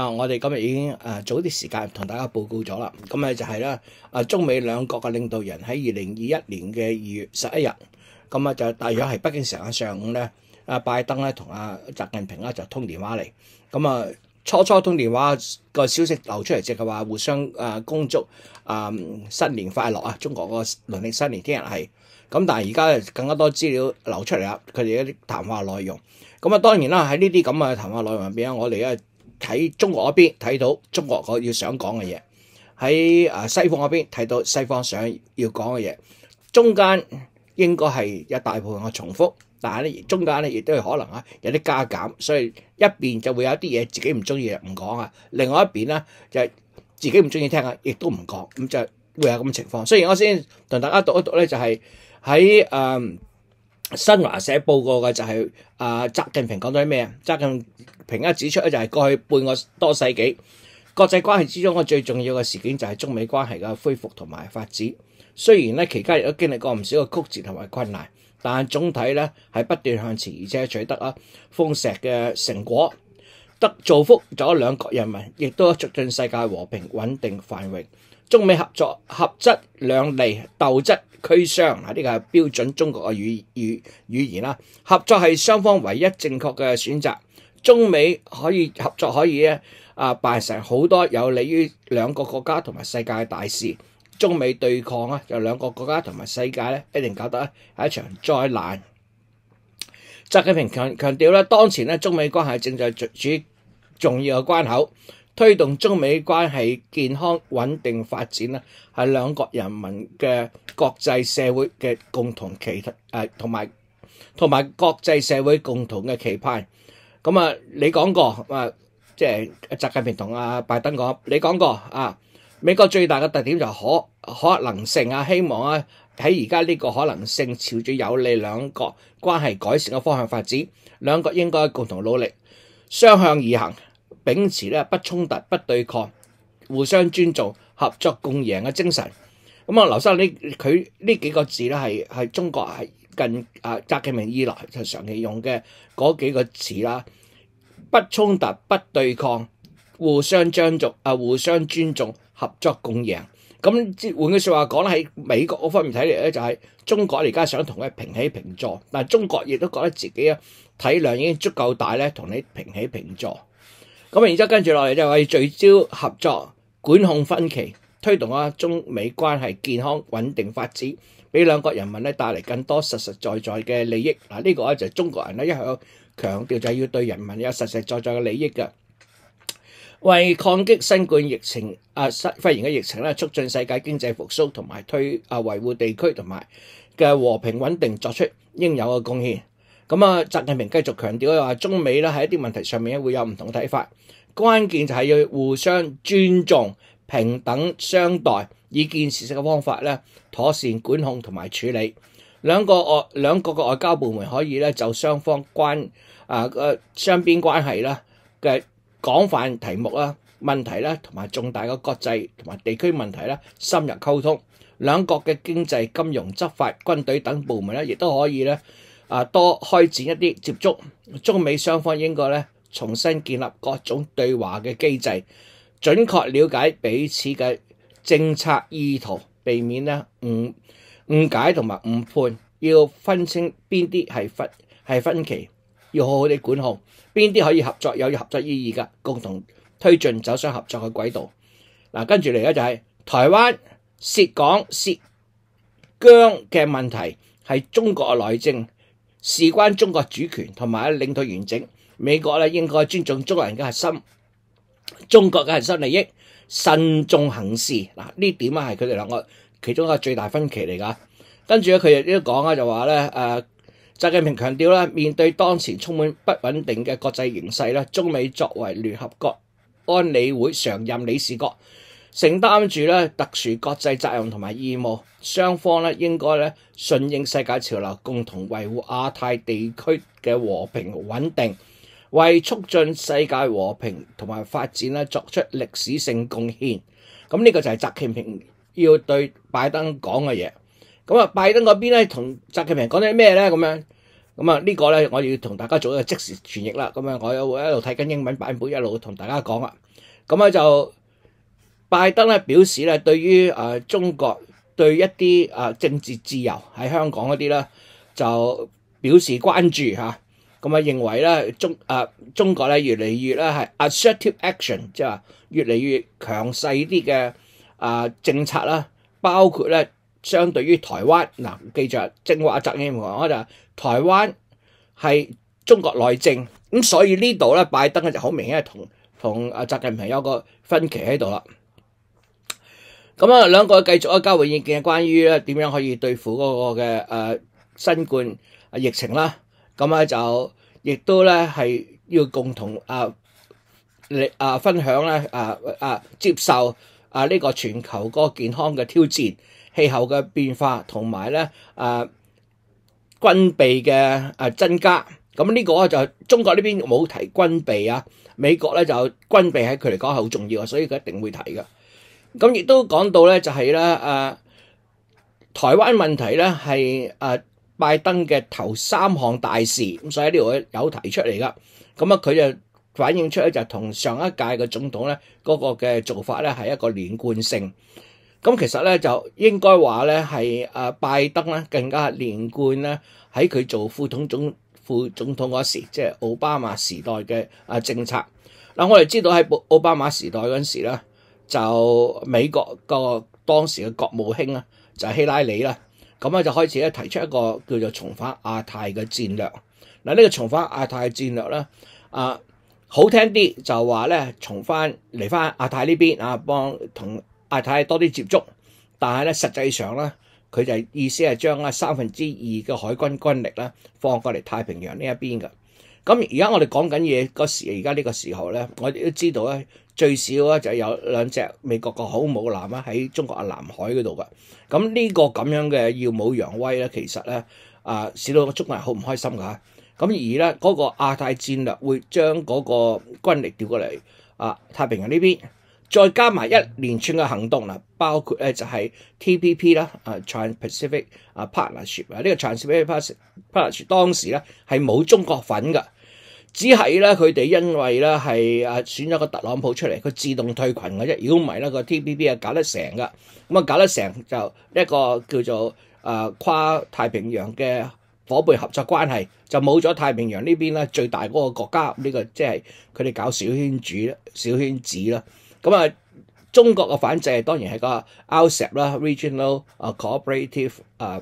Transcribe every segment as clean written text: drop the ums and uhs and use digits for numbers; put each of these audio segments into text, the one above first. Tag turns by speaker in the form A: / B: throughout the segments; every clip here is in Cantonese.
A: 我哋今日已經早啲時間同大家報告咗啦。咁咧就係咧中美兩國嘅領導人喺2021年嘅2月11日，咁啊就大約係北京時間上午咧，拜登咧同習近平咧就通電話嚟。咁啊初通電話個消息流出嚟，即係話互相恭祝新年快樂啊！中國個農曆新年聽日係咁，但係而家更加多資料流出嚟啦，佢哋一啲談話內容。咁當然啦，喺呢啲咁嘅談話內容入邊，我哋咧睇中國嗰邊睇到中國個要想講嘅嘢，喺西方嗰邊睇到西方想要講嘅嘢，中間應該係有大部分嘅重複，但係咧中間咧亦都係可能有啲加減，所以一邊就會有啲嘢自己唔中意唔講啊，另外一邊咧就係自己唔中意聽啊，亦都唔講，咁就會有咁嘅情況。雖然我先同大家讀一讀咧，就係喺新華社報告嘅就係習近平講咗啲咩啊？習近平指出咧，就係過去半個多世紀國際關係之中嘅最重要嘅事件就係中美關係嘅恢復同埋發展。雖然咧期間亦都經歷過唔少嘅曲折同埋困難，但係總體咧係不斷向前，而且取得豐碩嘅成果，造福咗兩國人民，亦都促進世界和平穩定繁榮。中美合作合則兩利，鬥則俱傷。呢個係標準中國嘅語言啦。合作係雙方唯一正確嘅選擇。中美合作可以辦成好多有利於兩個國家同埋世界嘅大事。中美對抗就兩個國家同埋世界咧，一定搞得係一場災難。習近平強調咧，當前中美關係正在處於重要嘅關口。推動中美關係健康穩定發展咧，係兩國人民嘅國際社會嘅共同同埋國際社會共同嘅期盼。咁你講過即係習近平同拜登講，你講過美國最大嘅特點就係可能性希望喺而家呢個可能性朝住有利兩國關係改善嘅方向發展，兩國應該共同努力，雙向而行。秉持不衝突、不對抗、互相尊重、合作共贏嘅精神。劉生佢呢幾個字咧係中國係近習近平以來就長期用嘅嗰幾個詞啦。不衝突、不對抗、互相尊重、合作共贏。咁換句説話講咧，喺美國嗰方面睇嚟咧，就係中國而家想同佢平起平坐，但係中國亦都覺得自己體量已經足夠大咧，同你平起平坐。咁然之後跟住落嚟就係聚焦合作，管控分歧，推動中美關係健康穩定發展，俾兩國人民帶嚟更多實實在在嘅利益。呢個就係中國人一向強調，就係要對人民有實實在在嘅利益嘅。為抗擊新冠疫情肺炎嘅疫情促進世界經濟復甦同埋維護地區同埋嘅和平穩定作出應有嘅貢獻。習近平繼續強調話，中美喺一啲問題上面會有唔同睇法，關鍵就係要互相尊重、平等相待，以建設性嘅方法妥善管控同埋處理。兩國嘅外交部門可以就雙方雙邊關係嘅廣泛題目問題同埋重大嘅國際同埋地區問題深入溝通。兩國嘅經濟、金融、執法、軍隊等部門亦都可以多開展一啲接觸。中美雙方應該重新建立各種對話嘅機制，準確了解彼此嘅政策意圖，避免誤解同埋誤判。要分清邊啲係分歧，要好好地管控；邊啲可以合作，有合作意義嘅，共同推進走上合作嘅軌道。跟住嚟就係台灣涉港涉疆嘅問題係中國嘅內政，事關中國主權同埋領土完整。美國應該尊重中國人嘅中國嘅核心利益，慎重行事。呢點係佢哋兩個其中一個最大分歧嚟㗎。跟住佢亦都講就話習近平強調面對當前充滿不穩定嘅國際形勢中美作為聯合國安理會常任理事國，承擔住特殊國際責任同埋義務，雙方應該順應世界潮流，共同維護亞太地區嘅和平穩定，為促進世界和平同埋發展作出歷史性貢獻。咁呢個就係習近平要對拜登講嘅嘢。拜登嗰邊同習近平講啲咩咧？咁樣咁啊呢個咧我要同大家做一個即時傳譯啦。咁啊我有一路睇緊英文版本，一路同大家講啦。咁啊就拜登咧表示咧，對於中國對一啲政治自由喺香港嗰啲咧就表示關注嚇。咁啊認為咧中國咧越嚟越咧係 assertive action， 即係話越嚟越強勢啲嘅政策啦，包括咧相對於台灣嗱，記住正話習近平講就台灣係中國內政，咁所以呢度咧拜登咧就好明顯係同習近平有個分歧喺度啦。咁啊兩個繼續交換意見，關於咧點樣可以對付嗰個嘅新冠疫情啦。咁啊就亦都咧係要共同分享咧接受呢個全球嗰個健康嘅挑戰、氣候嘅變化同埋咧軍備嘅增加。咁呢個就中國呢邊冇提軍備啊，美國咧就軍備喺佢嚟講係好重要啊，所以佢一定會提嘅。咁亦都講到咧就係咧台灣問題咧係拜登嘅頭3項大事，咁所以呢度有提出嚟噶。咁啊佢就反映出咧就同上一屆嘅總統咧嗰個嘅做法咧係一個連貫性。咁其實咧就應該話咧係拜登咧更加連貫咧喺佢做副總統嗰時，即係奧巴馬時代嘅政策。嗱我哋知道喺奧巴馬時代嗰陣時咧，就美國個當時嘅國務卿啊就係希拉里啦。咁咧就開始咧提出一個叫做重返亞太嘅戰略。嗱呢個重返亞太嘅戰略咧，好聽啲就話咧重返嚟翻亞太呢邊幫同亞太多啲接觸。但係咧實際上咧，佢就意思係將2/3嘅海軍軍力咧放過嚟太平洋呢一邊嘅。咁而家我哋講緊嘢嗰時，而家呢個時候咧，我哋都知道咧最少咧就有2隻美國嘅航母艦啦喺中國嘅南海嗰度嘅。咁呢個咁樣嘅耀武揚威咧，其實咧使到中國人好唔開心㗎。咁而咧嗰個亞太戰略會將嗰個軍力調過嚟太平洋呢邊，再加埋一連串嘅行動啦，包括咧就係 TPP 啦Trans-Pacific Partnership 呢個 Trans-Pacific Partnership 當時咧係冇中國份㗎，只係咧佢哋因為咧係選咗個特朗普出嚟，佢自動退群嘅啫。如果唔係咧個 TPP 搞得成㗎，咁搞得成就一個叫做跨太平洋嘅伙伴合作關係，就冇咗太平洋呢邊咧最大嗰個國家，呢個即係佢哋搞小圈子啦。咁中國嘅反制當然係個 RCEP 啦 ，Regional Cooperative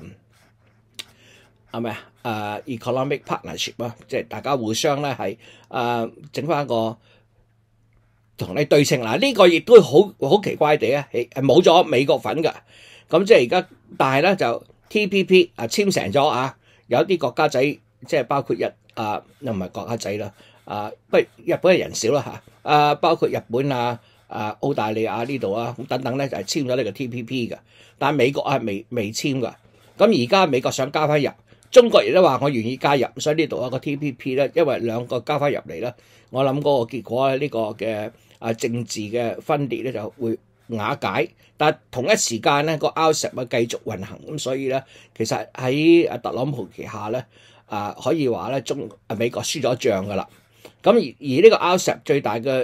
A: Economic Partnership 啦，即係大家互相咧係整翻個同你對稱。嗱呢個亦都好奇怪地係冇咗美國份㗎。咁即係而家，但係咧就 TPP 簽成咗有啲國家仔即係包括又唔係國家仔啦，不過日本嘅人少啦包括日本澳大利亞呢度咁等等咧就係簽咗呢個 TPP 嘅，但係美國未簽㗎。咁而家美國想加翻入，中國亦都話我願意加入，所以呢度個 TPP 咧，因為兩個加翻入嚟咧，我諗嗰個結果咧呢個嘅政治嘅分裂咧就會瓦解，但係同一時間咧個 RCEP 繼續運行，咁所以咧其實喺特朗普旗下咧可以話咧美國輸咗仗㗎啦。咁而呢個 RCEP 最大嘅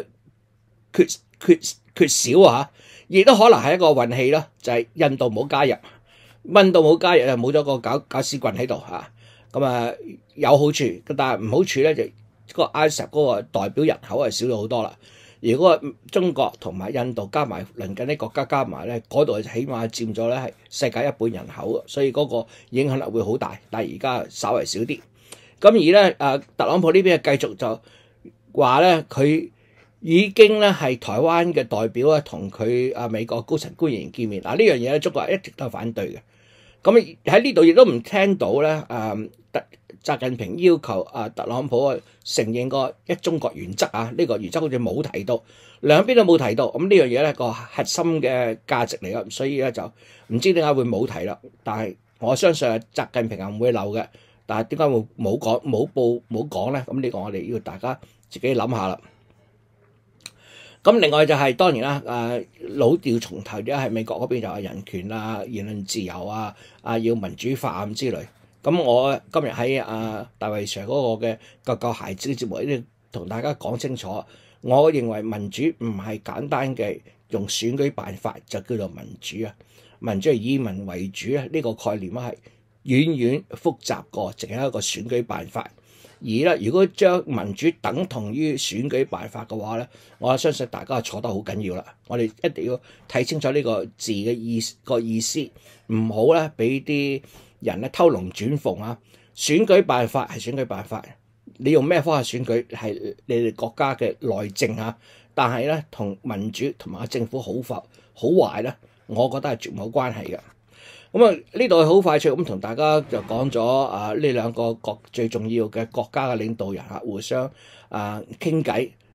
A: 缺少亦都可能係一個運氣啦，就係印度冇加入，印度冇加入就冇咗個搞屎棍喺度咁有好處，但係唔好處咧就個 RCEP 嗰個代表人口係少咗好多啦。如果中國同埋印度加埋鄰近啲國家加埋咧，嗰度起碼佔咗咧係世界1半人口，所以嗰個影響力會好大。但係而家稍為少啲。咁而咧特朗普呢邊繼續就話咧，佢已經咧係台灣嘅代表同佢美國高層官員見面。呢樣嘢咧，中國一直都係反對嘅。咁喺呢度亦都唔聽到咧習近平要求特朗普承認個一中國原則呢個原則好似冇提到，兩邊都冇提到。咁呢樣嘢咧個核心嘅價值嚟㗎，所以咧就唔知點解會冇提啦。但係我相信習近平係唔會漏嘅。但係點解會冇講咧？咁呢個我哋要大家自己諗下啦。咁另外就係當然啦，老調重提嘅係美國嗰邊就係人權言論自由要民主化咁之類。 咁我今日喺大衛 Sir 嗰個嘅救救孩子嘅節目呢度同大家講清楚，我認為民主唔係簡單嘅用選舉辦法就叫做民主啊，民主係以民為主啊，呢個概念係遠遠複雜過淨係一個選舉辦法。而咧，如果將民主等同於選舉辦法嘅話咧，我相信大家錯得好緊要啦。我哋一定要睇清楚呢個字嘅意思，唔好咧俾啲人咧偷龍轉鳳啊！選舉辦法係選舉辦法，你用咩方法選舉係你哋國家嘅內政啊。但係咧，同民主同埋政府好壞咧，我覺得係絕冇關係嘅。咁啊，呢度好快脆咁同大家就講咗呢兩個最重要嘅國家嘅領導人互相傾偈